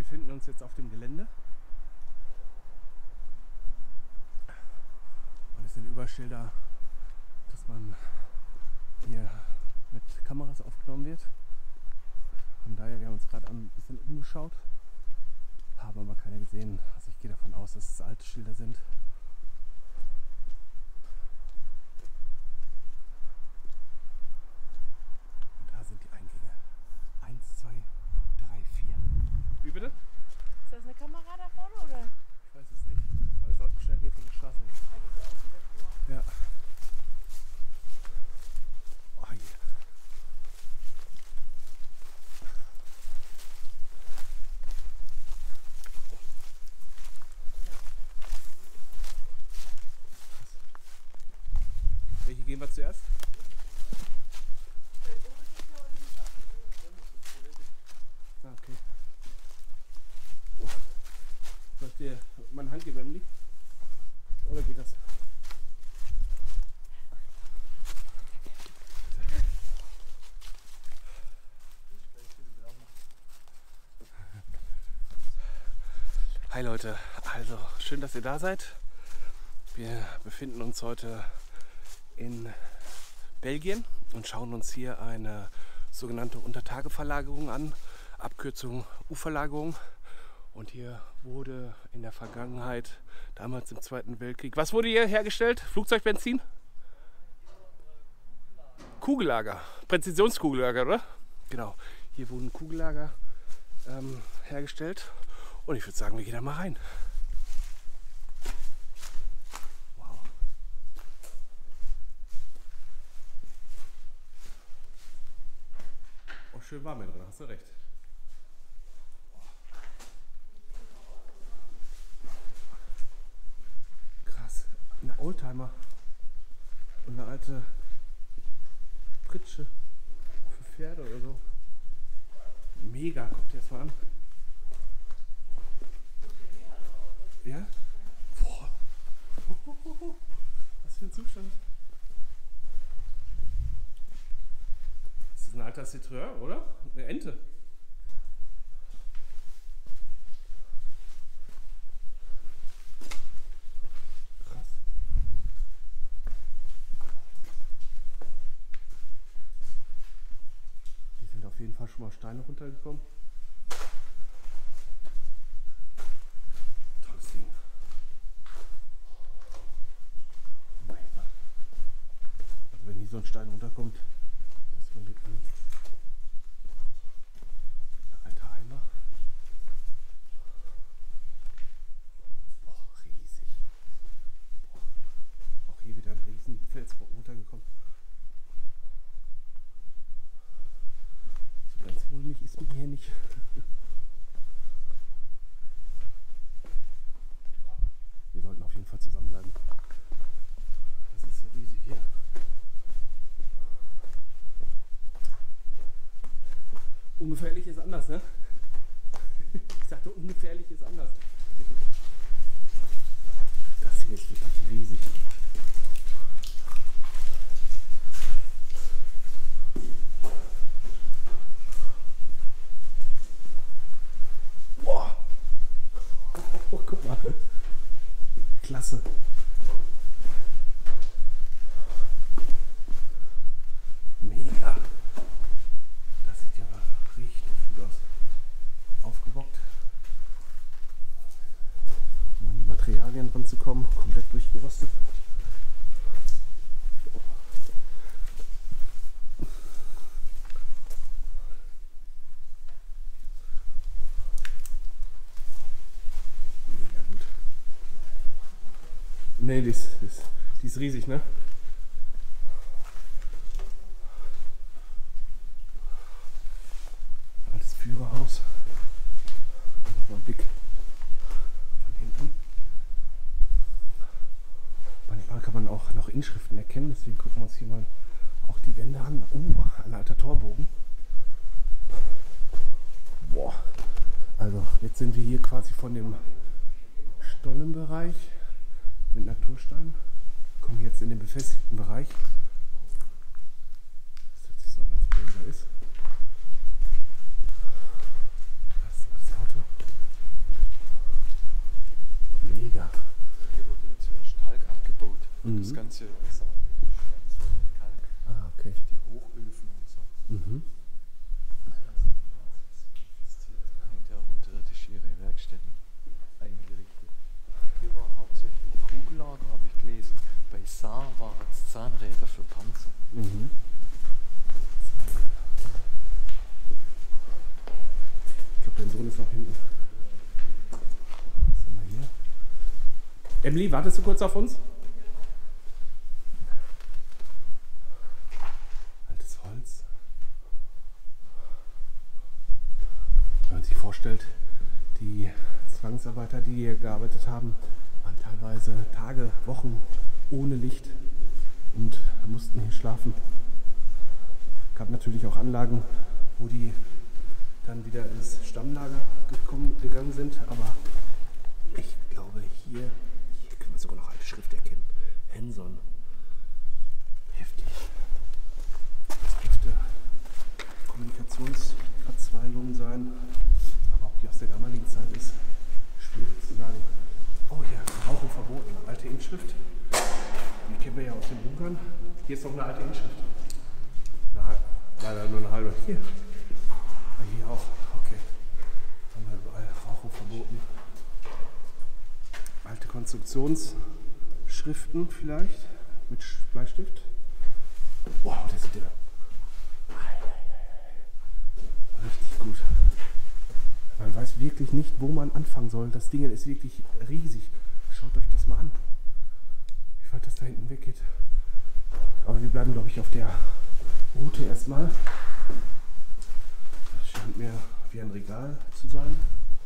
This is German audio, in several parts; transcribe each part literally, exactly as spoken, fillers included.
befinden uns jetzt auf dem Gelände. Und es sind Überschilder, dass man hier mit Kameras aufgenommen wird. Von daher, wir haben uns gerade ein bisschen umgeschaut, haben aber keine gesehen. Also ich gehe davon aus, dass es alte Schilder sind. Und da sind die Eingänge. Eins, zwei, drei, vier. Wie bitte? Ist das eine Kamera da vorne oder? Ich weiß es nicht. Aber wir sollten schnell hier von der Straße weg. Ja. Oh, hier. Welche gehen wir zuerst? Ah, okay. Soll ich dir meine Hand geben, Emily? Oder geht das? Hi Leute, also schön, dass ihr da seid. Wir befinden uns heute in Belgien und schauen uns hier eine sogenannte Untertageverlagerung an, Abkürzung U-Verlagerung. Und hier wurde in der Vergangenheit, damals im Zweiten Weltkrieg, was wurde hier hergestellt? Flugzeugbenzin? Kugellager, Präzisionskugellager, oder? Genau, hier wurden Kugellager ähm, hergestellt und ich würde sagen, wir gehen da mal rein. Wow. Oh, schön warm hier drin, hast du recht. Ein Oldtimer und eine alte Pritsche für Pferde oder so. Mega, guckt ihr das mal an. Ja? Boah. Was für ein Zustand. Das ist ein alter Citroën, oder? Eine Ente. Auf jeden Fall schon mal Steine runtergekommen. Tolles Ding. Mein Gott. Also wenn hier so ein Stein runterkommt, das überlebt man nicht. Ein alter Eimer. Boah, riesig. Boah. Auch hier wieder ein riesen Felsbrocken runtergekommen. Ganz mulmig ist mir hier nicht. Wir sollten auf jeden Fall zusammenbleiben. Das ist so riesig hier. Ungefährlich ist anders, ne? Ich sagte, ungefährlich ist anders. Das hier ist wirklich riesig. Oh, guck mal. Klasse. Mega. Das sieht ja aber richtig gut aus. Aufgebockt. Um an die Materialien ranzukommen. Komplett durchgerostet. Ne, die ist, ist, die ist riesig, ne? Altes Führerhaus. Nochmal ein Blick von hinten. Manchmal kann man auch noch Inschriften erkennen, deswegen gucken wir uns hier mal auch die Wände an. Uh, ein alter Torbogen. Boah. Also jetzt sind wir hier quasi von dem Stollenbereich mit Naturstein. Kommen jetzt in den befestigten Bereich. Das hört sich so an, als ob der wieder ist. Das ist das Auto. Mhm. Das Ganze ist Steinzone, Kalk, Ah, okay. die Hochöfen und so. Mhm. Hängt ja auch unterirdisch ihre Werkstätten eingerichtet. Hier war hauptsächlich Kugellager, habe ich gelesen. Bei Saar waren es Zahnräder für Panzer. Mhm. Ich glaube, dein Sohn ist noch hinten. Was haben wir hier? Emily, wartest du kurz auf uns? Altes Holz. Wenn man sich vorstellt, die Zwangsarbeiter, die hier gearbeitet haben, waren teilweise Tage, Wochen ohne Licht und mussten hier schlafen. Es gab natürlich auch Anlagen, wo die dann wieder ins Stammlager gekommen, gegangen sind, aber ich glaube hier, hier kann man sogar noch alte Schrift erkennen. Henson. Heftig. Das dürfte Kommunikationsverzweigung sein, aber ob die aus der damaligen Zeit ist, schwierig zu sagen. Oh hier, Rauchen verboten, alte Inschrift. Die kennen wir ja aus den Bunkern. Hier ist noch eine alte Inschrift. Eine, halbe, leider nur eine halbe. Hier. Ah, hier auch. Okay. Haben wir überall Rauchen verboten. Alte Konstruktionsschriften vielleicht mit Bleistift. Wow, der sieht ja richtig gut. Man weiß wirklich nicht, wo man anfangen soll. Das Ding ist wirklich riesig. Schaut euch das mal an. Wie weit das da hinten weggeht. Aber wir bleiben, glaube ich, auf der Route erstmal. Das scheint mir wie ein Regal zu sein.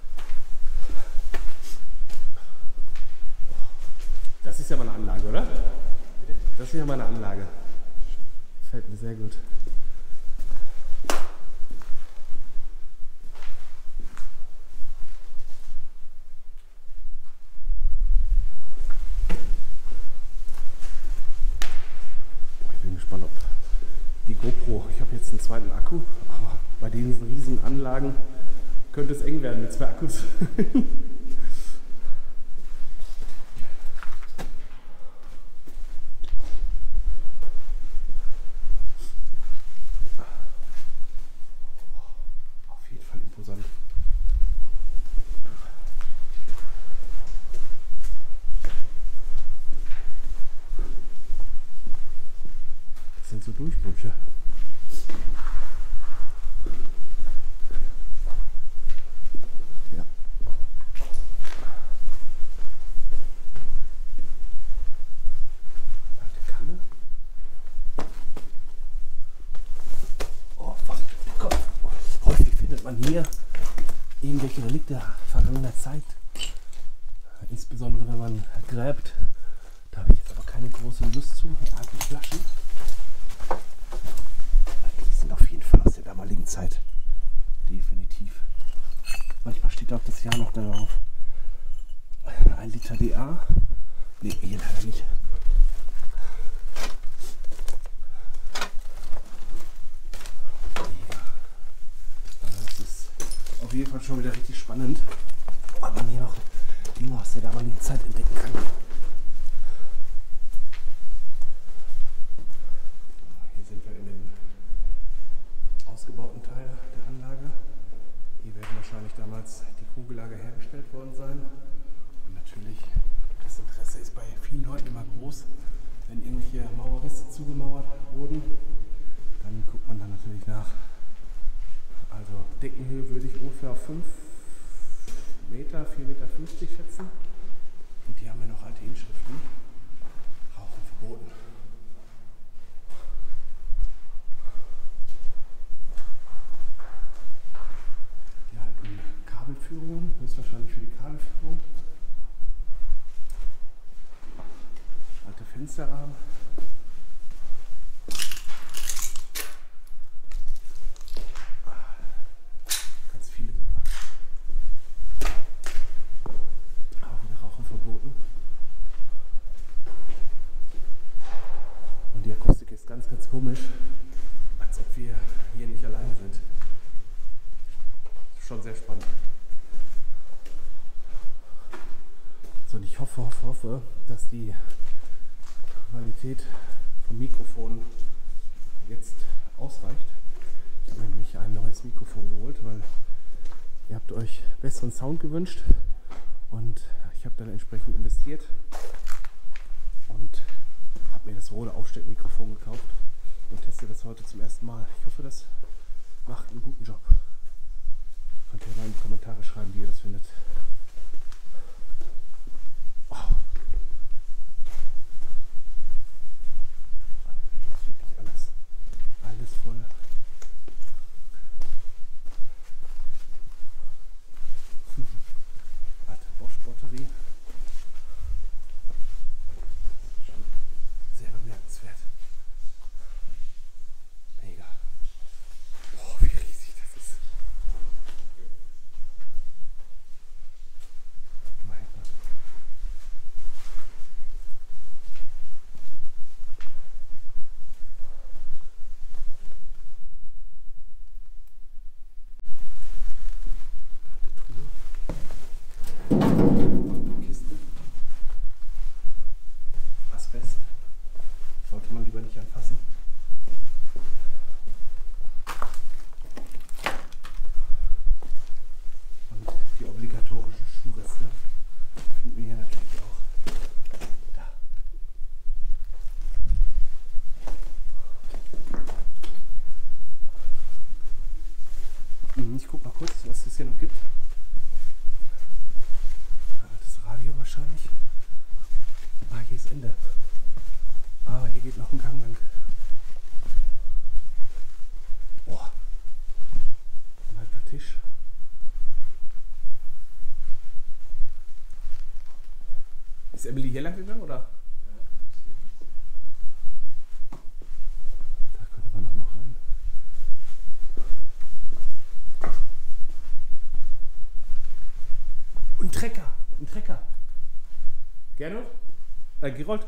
Das ist ja mal eine Anlage, oder? Das ist ja mal eine Anlage. Gefällt mir sehr gut. Die GoPro, ich habe jetzt einen zweiten Akku, aber bei diesen riesen Anlagen könnte es eng werden mit zwei Akkus. Auf jeden Fall imposant. Das sind so Durchbrüche. Ja. Alte Kanne. Oh, was? Komm. Häufig findet man hier irgendwelche Relikte vergangener Zeit. Insbesondere wenn man gräbt. Da habe ich jetzt aber keine große Lust zu. Alte Flaschen. Die sind auf jeden Fall aus der damaligen Zeit. Definitiv. Manchmal steht auch das Jahr noch darauf. Ein Liter D A. Ne, hier leider nicht. Ja. Das ist auf jeden Fall schon wieder richtig spannend, weil man hier noch Dinge aus der damaligen Zeit entdecken kann. Hier sind wir in dem ausgebauten Teil der Anlage. Hier werden wahrscheinlich damals die Kugellager hergestellt worden sein. Und natürlich, das Interesse ist bei vielen Leuten immer groß, wenn irgendwelche Mauerrisse zugemauert wurden. Dann guckt man dann natürlich nach. Also Deckenhöhe würde ich ungefähr auf fünf Meter, vier Meter fünfzig schätzen. Und hier haben wir noch alte Inschriften. Rauchen verboten. Die alten Kabelführungen, höchstwahrscheinlich für die Kabelführung. Alte Fensterrahmen. Ganz viele sogar. Auch wieder Rauchen verboten. Und die Akustik ist ganz, ganz komisch. Als ob wir hier nicht alleine sind. Schon sehr spannend. So, und ich hoffe, hoffe, hoffe, dass die Qualität vom Mikrofon jetzt ausreicht. Ich habe mir nämlich ein neues Mikrofon geholt, weil ihr habt euch besseren Sound gewünscht und ich habe dann entsprechend investiert und habe mir das Rode Aufsteckmikrofon gekauft und teste das heute zum ersten Mal. Ich hoffe, das macht einen guten Job. Könnt ihr mal in die Kommentare schreiben, wie ihr das findet. Oh. Jetzt wirklich alles, alles voll. Warte, Bosch-Batterie. Sehr bemerkenswert. Mega. Boah, wie riesig das ist. Mein Gott. Kiste. Asbest. Sollte man lieber nicht anfassen. Und die obligatorischen Schuhreste finden wir hier natürlich auch. Da. Ich guck mal kurz, was es hier noch gibt. Das Radio wahrscheinlich. Ah, hier ist Ende. Aber hier geht noch ein Gang lang. Boah. Ein alter Tisch. Ist Emily hier lang gegangen, oder? Da könnte man noch, noch rein. Und ein Trecker. Ein Trecker. Gernot? Äh, Gerold?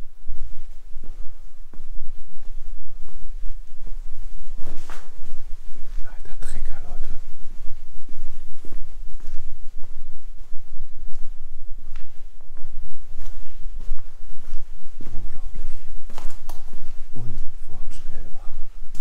Alter Trecker, Leute. Unglaublich. Unvorstellbar.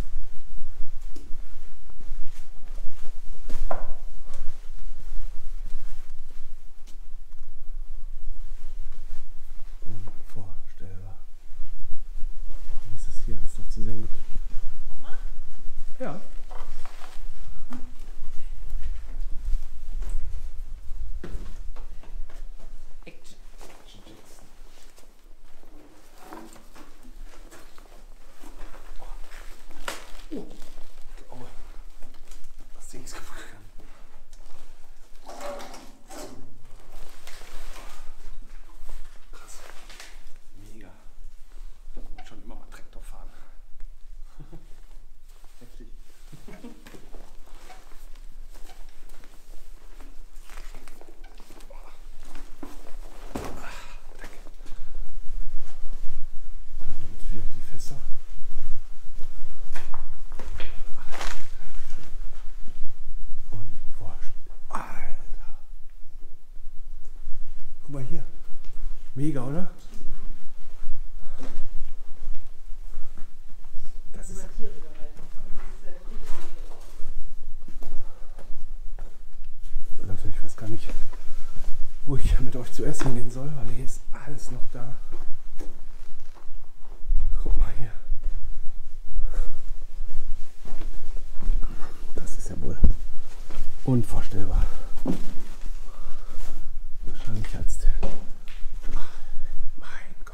Unvorstellbar. Was ist hier alles noch zu sehen gibt? Ja. Action. Oh, Aua. Das Ding ist kaputt gegangen. Krass. Mega. Ich wollte schon immer mal Traktor fahren. Heftig. Danke. Dann wieder die Fässer. Und boah, Alter. Guck mal hier. Mega, oder? Das ist Leute, ich weiß gar nicht, wo ich mit euch zuerst hingehen soll, weil hier ist alles noch da. Guck mal hier. Das ist ja wohl unvorstellbar. Wahrscheinlich als der. Ach, mein Gott.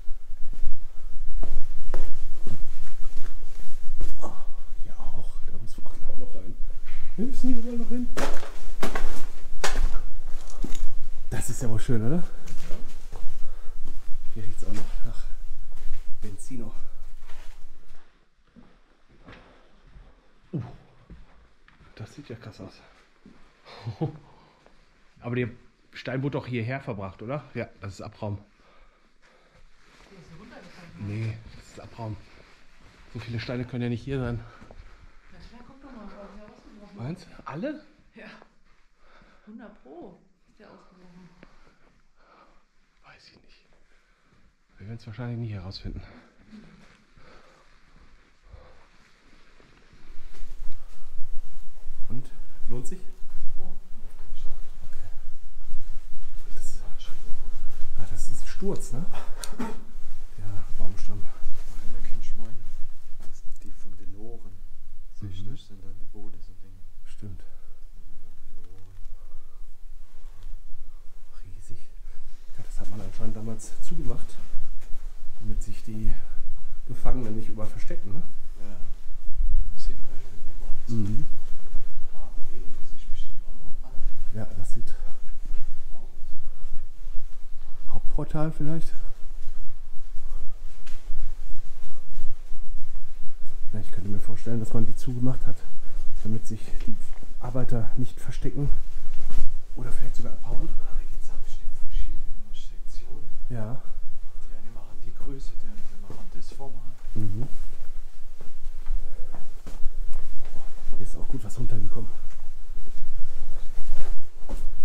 Oh, hier auch. Da müssen wir auch noch rein. Wir müssen hier überall noch hin. Das ist ja wohl schön, oder? Hier riecht es auch noch nach Benzino. Uh, das sieht ja krass aus. Aber der Stein wurde doch hierher verbracht, oder? Ja, das ist Abraum. Nee, das ist Abraum. So viele Steine können ja nicht hier sein. Meinst du? Alle? Ja. hundert Pro ist der ausgebrochen. Weiß ich nicht. Wir werden es wahrscheinlich nie herausfinden. Und? Lohnt sich? Okay. Das, ah, das ist ein Sturz, ne? Ja, Baumstamm. Da kennst du meine. Das sind die von den Loren. Siehst du, Mhm. das sind dann die Bode, so Dinge. Stimmt. Riesig. Ja, das hat man anscheinend damals zugemacht, damit sich die Gefangenen nicht überall verstecken, ne? Ja. Sieht man ja immer. Mhm. Ah, okay, das ist bestimmt auch noch an. Ja, das sieht. Hauptportal vielleicht? Ja, ich könnte mir vorstellen, dass man die zugemacht hat, damit sich die Arbeiter nicht verstecken oder vielleicht sogar abhauen. Da gibt es auch bestimmt verschiedene Sektionen. Ja. Die eine machen die Größe, die andere machen das Format. Mhm. Hier ist auch gut was runtergekommen.